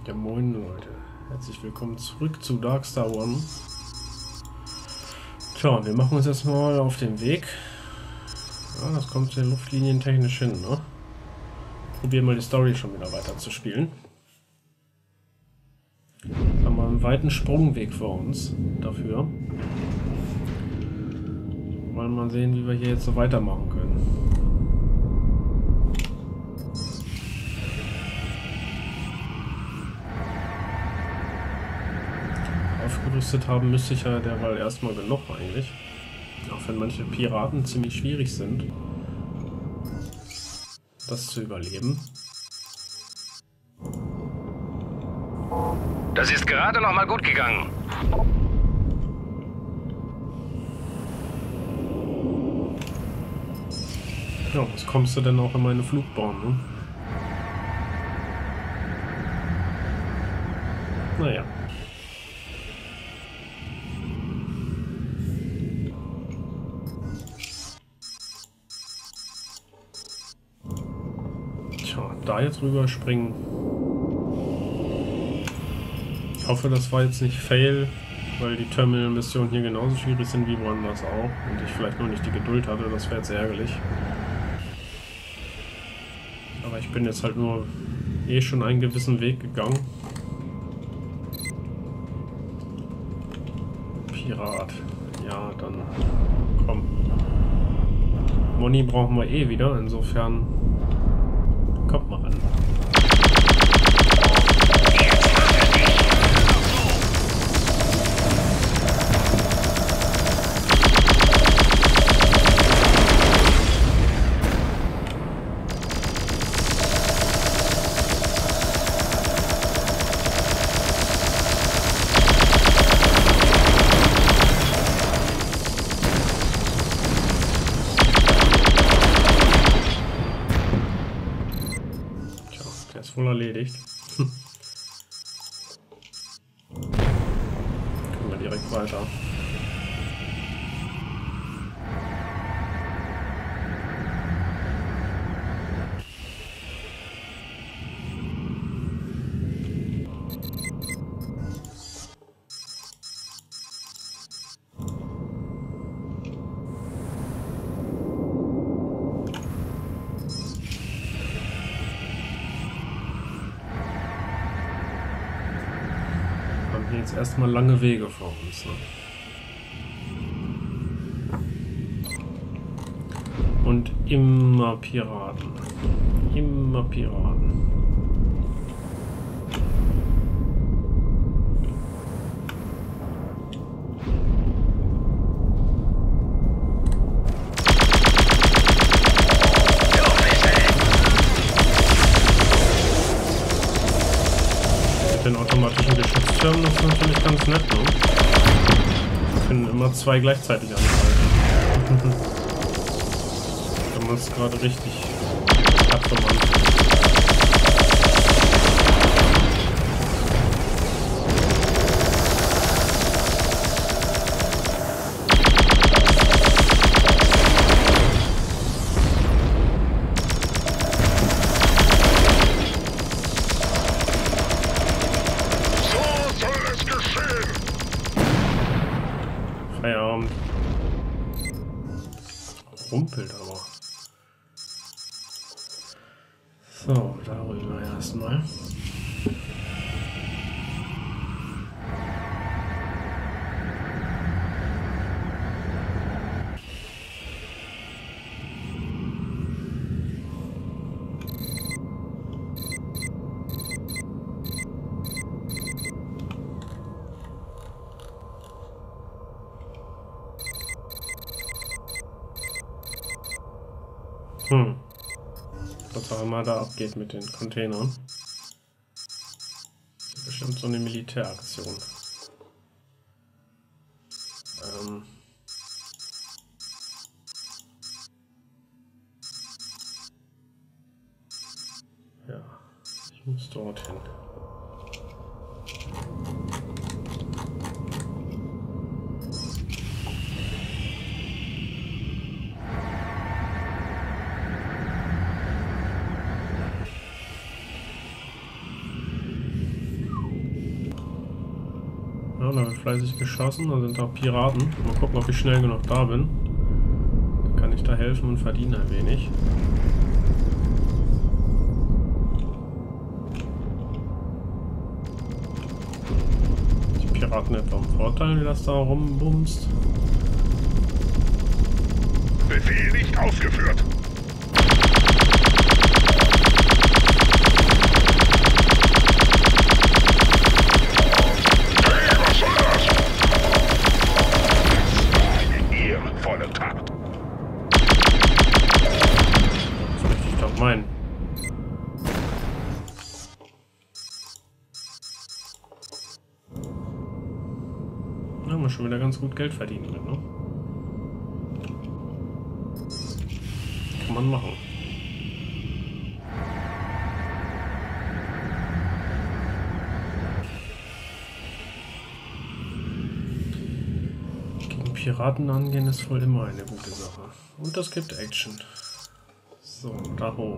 Ja, moin Leute. Herzlich willkommen zurück zu Darkstar One. Tja, wir machen uns jetzt mal auf den Weg. Ja, das kommt ja luftlinientechnisch hin, ne? Probieren mal die Story schon wieder weiter zu spielen. Haben wir einen weiten Sprungweg vor uns dafür. Wollen mal sehen, wie wir hier jetzt so weitermachen können. Aufgerüstet haben müsste ich ja derweil erstmal genug eigentlich. Auch wenn manche Piraten ziemlich schwierig sind, das zu überleben. Das ist gerade noch mal gut gegangen. Ja, was kommst du denn auch in meine Flugbahn, ne? Naja. Tja, da jetzt rüberspringen. Ich hoffe, das war jetzt nicht Fail, weil die Terminal-Missionen hier genauso schwierig sind wie woanders auch. Und ich vielleicht noch nicht die Geduld hatte, das wäre jetzt ärgerlich. Aber ich bin jetzt halt nur schon einen gewissen Weg gegangen. Pirat. Ja, dann komm. Moni brauchen wir eh wieder, insofern kommt mal ran. Wohl erledigt. Können wir direkt weiter. Jetzt erstmal lange Wege vor uns. Ne? Und immer Piraten. Immer Piraten. Den automatischen Geschütztürmen, das ist natürlich ganz nett, ne? Wir können immer zwei gleichzeitig anhalten. Wenn man es gerade richtig hat vom Anfang. Feierabend. Rumpelt aber. So, darüber erstmal. Was auch immer da abgeht mit den Containern. Das ist bestimmt so eine Militäraktion. Ja, ich muss dorthin. Ja, da wird fleißig geschossen, da sind auch Piraten. Mal gucken, ob ich schnell genug da bin. Dann kann ich da helfen und verdiene ein wenig. Die Piraten etwa im Vorteil, wie das da rumbumst. Befehl nicht ausgeführt. Hey, was soll das? Eine ehrenvolle Tat. Das möchte ich doch meinen. Da haben wir schon wieder ganz gut Geld verdienen mit, ne? Kann man machen. Gegen Piraten angehen ist wohl immer eine gute Sache. Und das gibt Action. So, da hoch.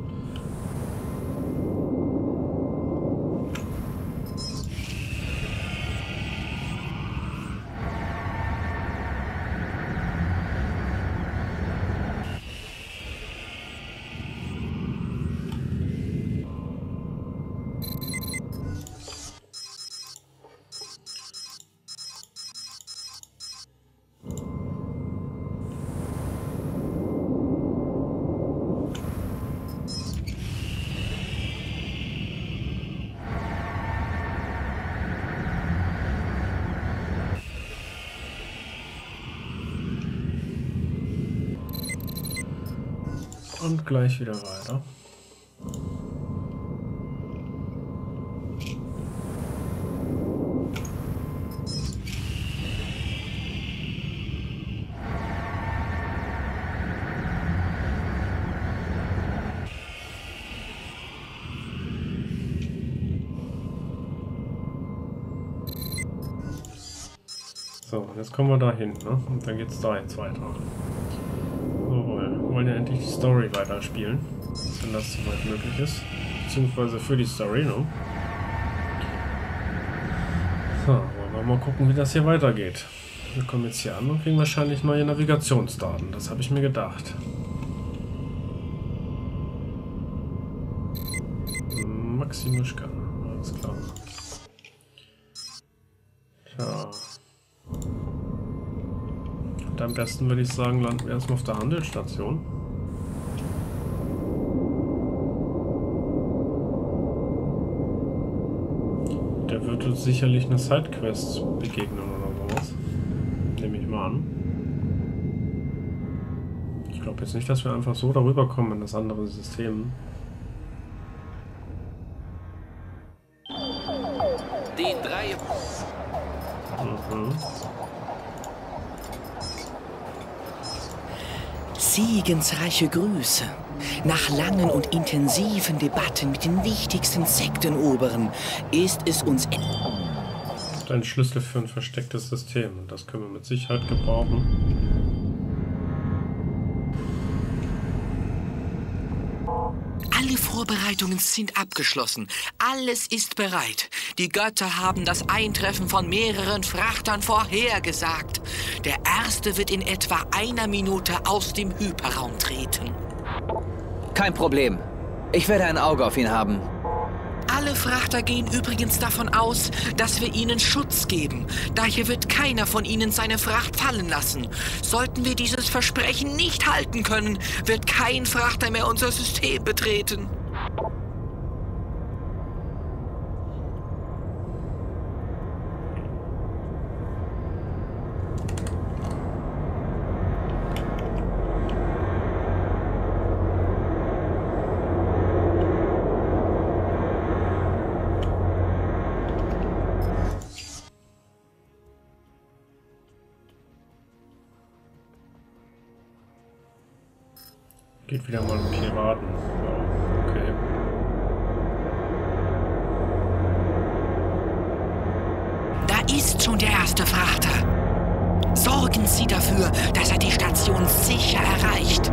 Und gleich wieder weiter. So, jetzt kommen wir da hin, ne? Und dann geht's da jetzt weiter. Wir wollen ja endlich die Story weiterspielen, wenn das soweit möglich ist. Beziehungsweise für die Story, ne? So, wollen wir mal gucken, wie das hier weitergeht. Wir kommen jetzt hier an und kriegen wahrscheinlich neue Navigationsdaten. Das habe ich mir gedacht. Maximuschka, alles klar. Tja. Und am besten würde ich sagen, landen wir erstmal auf der Handelsstation. Der wird uns sicherlich eine Sidequest begegnen oder sowas. Nehme ich mal an. Ich glaube jetzt nicht, dass wir einfach so darüber kommen in das andere System. Die 3. Segensreiche Grüße. Nach langen und intensiven Debatten mit den wichtigsten Sektenoberen ist es uns ein Schlüssel für ein verstecktes System. Das können wir mit Sicherheit gebrauchen. Alle Vorbereitungen sind abgeschlossen. Alles ist bereit. Die Götter haben das Eintreffen von mehreren Frachtern vorhergesagt. Der erste wird in etwa einer Minute aus dem Hyperraum treten. Kein Problem. Ich werde ein Auge auf ihn haben. Alle Frachter gehen übrigens davon aus, dass wir ihnen Schutz geben. Daher wird keiner von ihnen seine Fracht fallen lassen. Sollten wir dieses Versprechen nicht halten können, wird kein Frachter mehr unser System betreten. Geht wieder mal um Piraten. Ja, okay. Da ist schon der erste Frachter. Sorgen Sie dafür, dass er die Station sicher erreicht.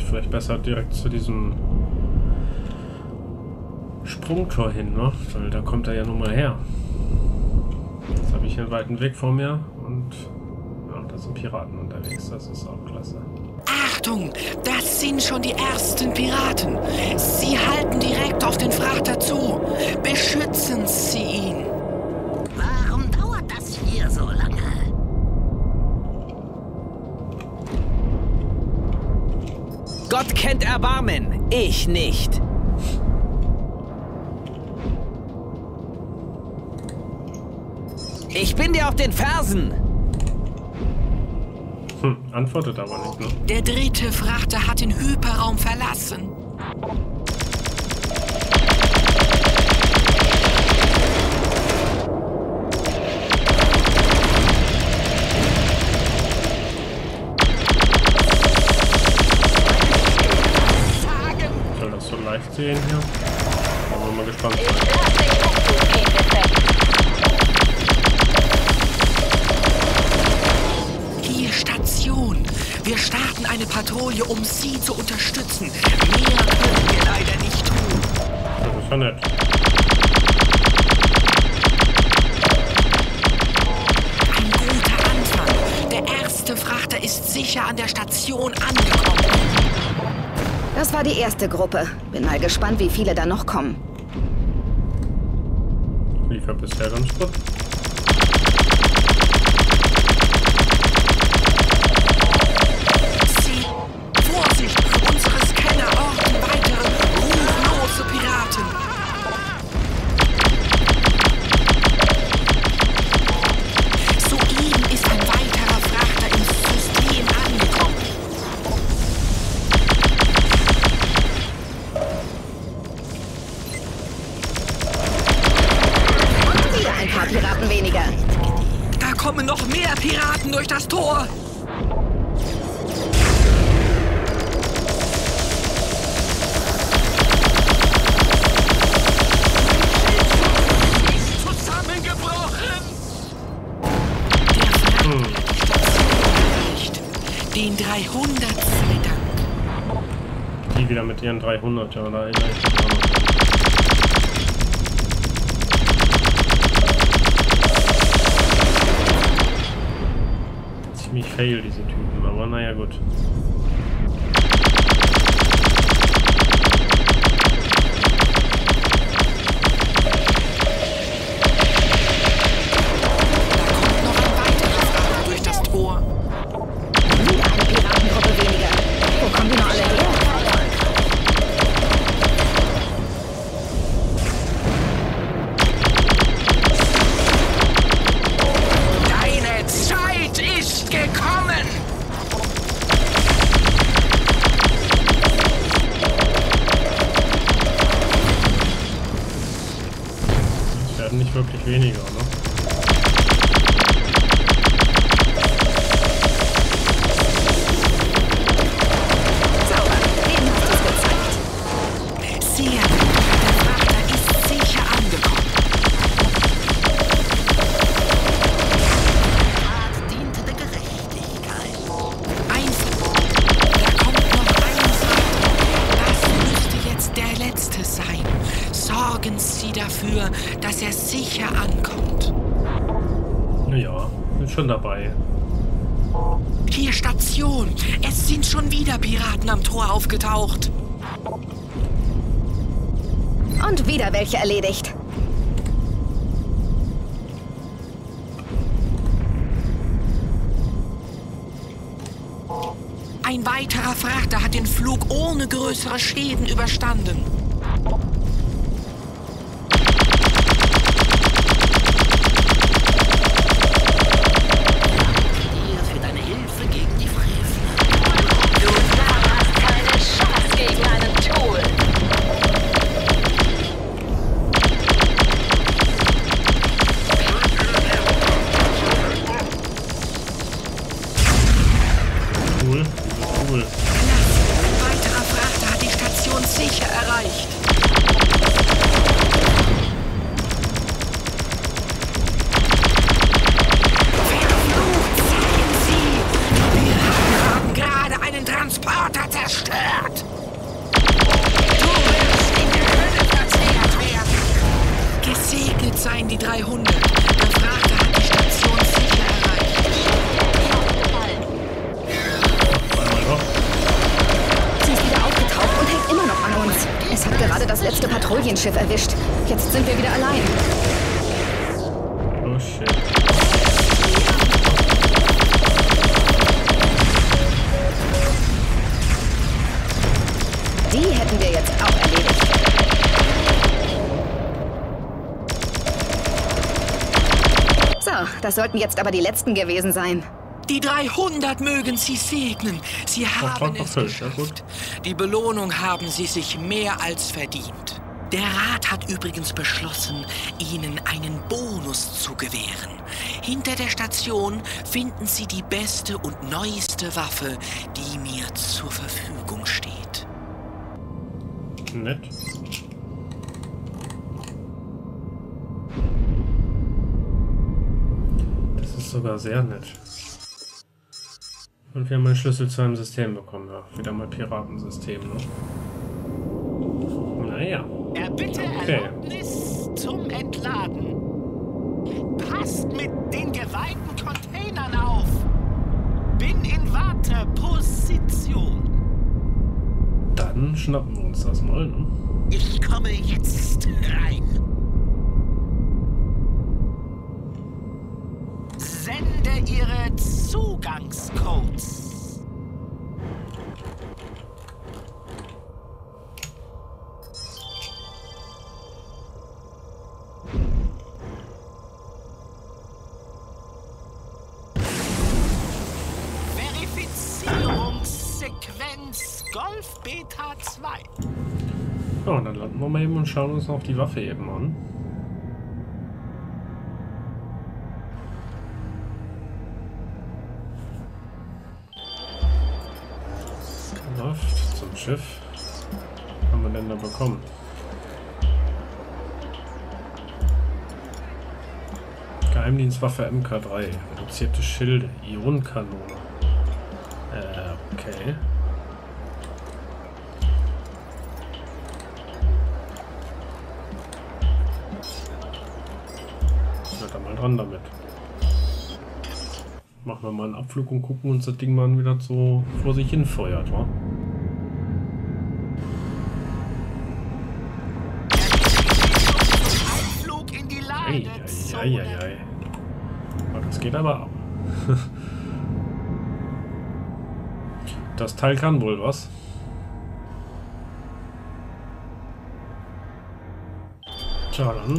ich vielleicht besser direkt zu diesem Sprungtor hin, ne? Weil da kommt er ja nun mal her. Jetzt habe ich einen weiten Weg vor mir und ja, da sind Piraten unterwegs. Das ist auch klasse. Achtung, das sind schon die ersten Piraten. Sie halten direkt auf den Frachter zu. Beschützen Sie ihn. Warum dauert das hier so lange? Gott kennt Erbarmen, ich nicht. Ich bin dir auf den Fersen. Antwortet aber nicht, ne? Der dritte Frachter hat den Hyperraum verlassen. Ich soll das so leicht sehen hier? Da wollen wir mal gespannt sein. Station. Wir starten eine Patrouille, um Sie zu unterstützen. Mehr können wir leider nicht tun. Das ist ja nett. Ein guter Anfang. Der erste Frachter ist sicher an der Station angekommen. Das war die erste Gruppe. Bin mal gespannt, wie viele da noch kommen. Lief ja bisher ganz gut. Vorsicht! Unsere Scanner orten weitere ruflose Piraten. Soeben ist ein weiterer Frachter ins System angekommen. Und wieder ein paar Piraten weniger. Da kommen noch mehr Piraten durch das Tor. Den 300 sei Dank. Die wieder mit ihren 300, ja, da erinnere ich mich auch noch. Ziemlich fail, diese Typen, aber naja, gut. Nicht wirklich weniger, ne? Sauber, denen hast du es gezeigt. Sehr gut. Der Frachter ist sicher angekommen. Tat diente der Gerechtigkeit. Da kommt noch ein Frachter. Das müsste jetzt der letzte sein. Sorgen Sie dafür, dass er sicher ankommt. Ja, bin schon dabei. Hier Station. Es sind schon wieder Piraten am Tor aufgetaucht. Und wieder welche erledigt. Ein weiterer Frachter hat den Flug ohne größere Schäden überstanden. Ein weiterer Frachter hat die Station sicher erreicht. Alienschiff erwischt. Jetzt sind wir wieder allein. Oh shit. Die hätten wir jetzt auch erledigt. So, das sollten jetzt aber die letzten gewesen sein. Die 300 mögen Sie segnen. Sie haben es geschafft. Die Belohnung haben Sie sich mehr als verdient. Der Rat hat übrigens beschlossen, Ihnen einen Bonus zu gewähren. Hinter der Station finden Sie die beste und neueste Waffe, die mir zur Verfügung steht. Nett. Das ist sogar sehr nett. Und wir haben einen Schlüssel zu einem System bekommen. Ja, wieder mal Piratensystem, ne? Naja. Erbitte Erlaubnis zum Entladen. Passt mit den geweihten Containern auf. Bin in Warteposition. Dann schnappen wir uns das mal, ne? Ich komme jetzt rein. Sende Ihre Zugangscodes. Verifizierungssequenz Golf Beta 2. Ja, und dann landen wir mal eben und schauen uns noch die Waffe eben an. Läuft zum Schiff. Was haben wir denn da bekommen? Geheimdienstwaffe MK3. Reduzierte Schilde. Ionenkanone. Okay. Seid da mal dran damit. Machen wir mal einen Abflug und gucken uns das Ding mal wieder so vor sich hin feuert, wa? Einflug in die Ladezone. Ei. Das geht aber ab. Das Teil kann wohl was. Tja, dann.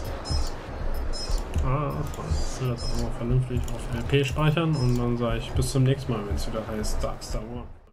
Ich will das auch mal vernünftig auf LP speichern und dann sage ich bis zum nächsten Mal, wenn es wieder heißt Darkstar One.